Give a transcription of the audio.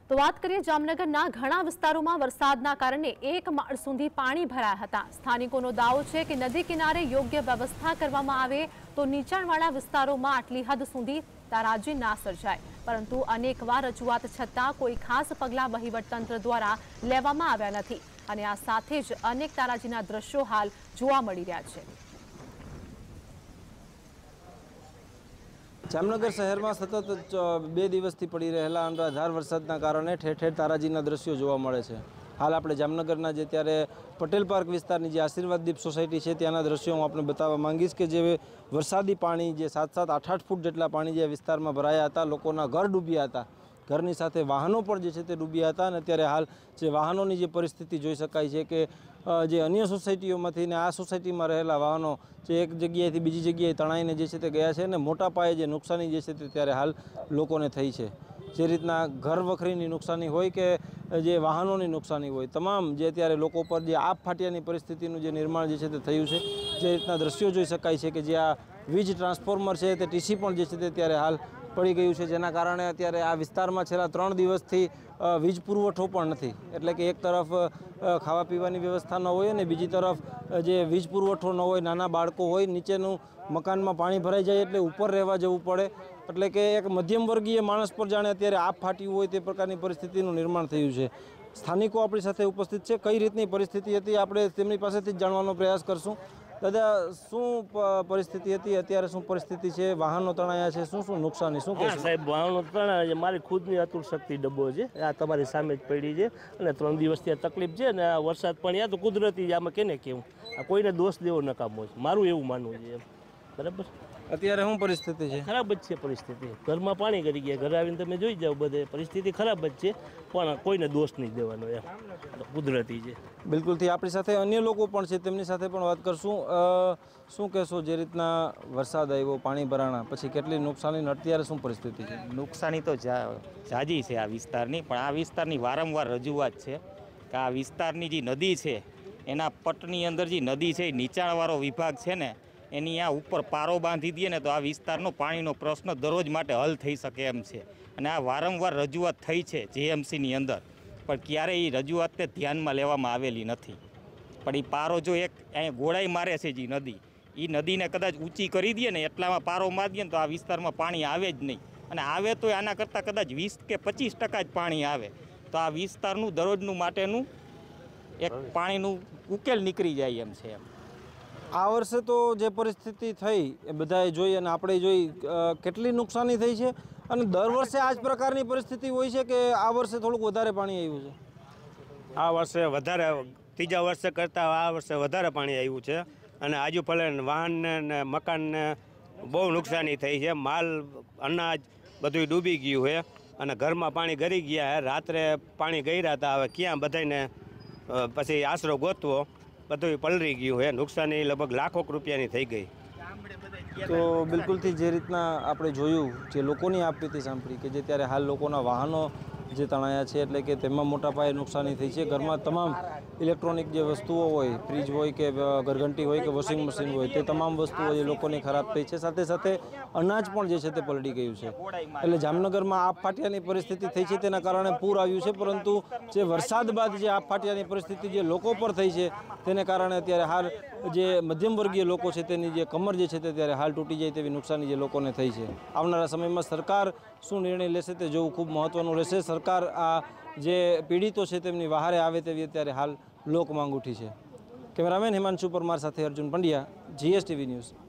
તો વાત કરીએ જામનગરના ઘણા વિસ્તારોમાં વરસાદના કારણે 1 માળ સુધી પાણી ભરાયા હતા। સ્થાનિકોનો દાવો છે કે નદી કિનારે યોગ્ય વ્યવસ્થા કરવામાં આવે તો નીચાણવાળા વિસ્તારોમાં આટલી હદ સુધી તારાજી ના સર્જાય, પરંતુ અનેકવાર રજૂઆત છતાં કોઈ ખાસ પગલાં વહીવટતંત્ર દ્વારા લેવામાં આવ્યા નથી અને આ સાથે જ અનેક તારાજીના દ્રશ્યો હાલ જોવા મળી રહ્યા છે। જામનગર શહેરમાં સતત 2 દિવસથી પડી રહેલા અનરાધાર વરસાદના કારણે ઠેર ઠેર તારાજીના દ્રશ્યો જોવા મળે છે। હાલ આપણે જામનગરના જે ત્યારે પટેલ પાર્ક વિસ્તારની જે આશીર્વાદ દીપ સોસાયટી છે ત્યાંના દ્રશ્યો હું આપને બતાવવા માંગીશ કે જે વરસાદી પાણી જે 7-7, 8-8 ફૂટ જેટલા પાણી જે વિસ્તારમાં ભરાયા હતા, લોકોના ઘર ડૂબ્યા હતા, ઘરની સાથે વાહનો પણ જે છે તે ડૂબ્યા હતા અને અત્યારે હાલ જે વાહનોની જે પરિસ્થિતિ જોઈ શકાય છે કે જે અન્ય સોસાયટીઓમાંથી ને આ સોસાયટીમાં રહેલા વાહનો જે એક જગ્યાએથી બીજી જગ્યાએ તણાઈને જે છે તે ગયા છે અને મોટા પાયે જે નુકસાની જે છે તે ત્યારે હાલ લોકોને થઈ છે। જે રીતના ઘર વખરીની નુકસાની હોય કે જે વાહનોની નુકસાની હોય, તમામ જે અત્યારે લોકો પર જે આબ ફાટ્યાની પરિસ્થિતિનું જે નિર્માણ જે છે તે થયું છે। જે રીતના દ્રશ્યો જોઈ શકાય છે કે જે આ વીજ ટ્રાન્સફોર્મર છે તે ટીસી પણ જે છે તે ત્યારે હાલ પડી ગયું છે, જેના કારણે અત્યારે આ વિસ્તારમાં છેલ્લા 3 દિવસથી વીજ પુરવઠો પણ નથી। એટલે કે એક તરફ ખાવા પીવાની વ્યવસ્થા ન હોય અને બીજી તરફ જે વીજ પુરવઠો ન હોય, નાના બાળકો હોય, નીચેનું મકાનમાં પાણી ભરાઈ જાય એટલે ઉપર રહેવા જવું પડે, એટલે કે એક મધ્યમ વર્ગીય માણસ પર જાણે અત્યારે આપ ફાટ્યું હોય તે પ્રકારની પરિસ્થિતિનું નિર્માણ થયું છે। સ્થાનિકો આપણી સાથે ઉપસ્થિત છે, કઈ રીતની પરિસ્થિતિ હતી આપણે તેમની પાસેથી જ જાણવાનો પ્રયાસ કરશું। દાદા, શું પરિસ્થિતિ હતી, અત્યારે શું પરિસ્થિતિ છે, વાહનો તણાયા છે, શું નુકસાની, શું કહેશો? સાહેબ, વાહનો તણાયા છે, મારી ખુદની અતુલ શક્તિ ડબ્બો છે, આ તમારી સામે જ પડી છે અને 3 દિવસથી આ તકલીફ છે ને આ વરસાદ પણ આ તો કુદરતી છે, આમાં કેને કેવું, આ કોઈને દોષ દેવો નકામો છે, મારું એવું માનવું છે। બરાબર, અત્યારે શું પરિસ્થિતિ છે? ખરાબ જ છે પરિસ્થિતિ, ઘરમાં પાણી કરી ગયા, ઘરે આવીને તમે જોઈ જાઓ, બધે પરિસ્થિતિ ખરાબ જ છે, પણ કોઈને દોષ નહીં દેવાનો, એમ કુદરતી છે। બિલકુલથી આપણી સાથે અન્ય લોકો પણ છે, તેમની સાથે પણ વાત કરશું। શું કહેશો, જે રીતના વરસાદ આવ્યો, પાણી ભરાણા પછી કેટલી નુકસાની, અત્યારે શું પરિસ્થિતિ છે? નુકસાની તો જાજી છે આ વિસ્તારની, પણ આ વિસ્તારની વારંવાર રજૂઆત છે કે આ વિસ્તારની જે નદી છે એના પટની અંદર જે નદી છે એ નીચાણવાળો વિભાગ છે ને એની આ ઉપર પારો બાંધી દે ને તો આ વિસ્તારનો પાણીનો પ્રશ્ન દરરોજ માટે હલ થઈ શકે એમ છે અને આ વારંવાર રજૂઆત થઈ છે જેએમસીની અંદર, પણ ક્યારેય એ રજૂઆતને ધ્યાનમાં લેવામાં આવેલી નથી। પણ એ પારો જો એક અહીંયા ગોળાઈ મારે છે જે નદી, એ નદીને કદાચ ઊંચી કરી દે ને એટલામાં પારો મારી દે ને તો આ વિસ્તારમાં પાણી આવે જ નહીં, અને આવે તો આના કરતાં કદાચ 20 કે 25% જ પાણી આવે તો આ વિસ્તારનું દરરોજનું માટેનું એક પાણીનું ઉકેલ નીકળી જાય એમ છે। આ વર્ષે તો જે પરિસ્થિતિ થઈ એ બધાએ જોઈ અને આપણે જોઈ, કેટલી નુકસાની થઈ છે અને દર વર્ષે આ જ પ્રકારની પરિસ્થિતિ હોય છે કે આ વર્ષે થોડુંક વધારે પાણી આવ્યું છે? આ વર્ષે વધારે, ત્રીજા વર્ષે કરતાં આ વર્ષે વધારે પાણી આવ્યું છે અને આજુબાજુ વાહનને ને મકાનને બહુ નુકસાની થઈ છે। માલ, અનાજ બધું ડૂબી ગયું છે અને ઘરમાં પાણી ગરી ગયા છે। રાત્રે પાણી ગર્યા હતા, હવે ક્યાં બધાને પછી આશરો ગોતવો, બધું પલળી ગયું છે, નુકસાની લગભગ લાખો રૂપિયાની થઈ ગઈ। તો બિલકુલથી જે રીતના આપણે જોયું, જે લોકોની આપવીતી સાંભળી કે જે ત્યારે હાલ લોકોના વાહનો જે તણાયા છે, એટલે કે તેમાં મોટા પાયે નુકસાની થઈ છે। ઘરમાં તમામ ઇલેક્ટ્રોનિક જે વસ્તુઓ હોય, ફ્રીજ હોય કે ઘરઘંટી હોય કે વોશિંગ મશીન હોય, તે તમામ વસ્તુઓ જે લોકોની ખરાબ થઈ છે, સાથે સાથે અનાજ પણ જે છે તે પલળી ગયું છે। એટલે જામનગરમાં આબ ફાટ્યાની પરિસ્થિતિ થઈ છે, તેના કારણે પૂર આવ્યું છે, પરંતુ જે વરસાદ બાદ જે આબ ફાટ્યાની પરિસ્થિતિ જે લોકો પર થઈ છે તેને કારણે અત્યારે હાલ જે મધ્યમ વર્ગીય લોકો છે તેની જે કમર જે છે તે ત્યારે હાલ તૂટી જાય તેવી નુકસાની જે લોકોને થઈ છે। આવનારા સમયમાં સરકાર શું નિર્ણય લેશે તે જોવું ખૂબ મહત્ત્વનું રહેશે। સરકાર આ જે પીડિતો છે તેમની વહારે આવે તેવી અત્યારે હાલ લોક માંગ ઉઠી છે। કેમેરામેન હિમાંશુ પરમાર સાથે અર્જુન પંડ્યા, GSTV ન્યૂઝ।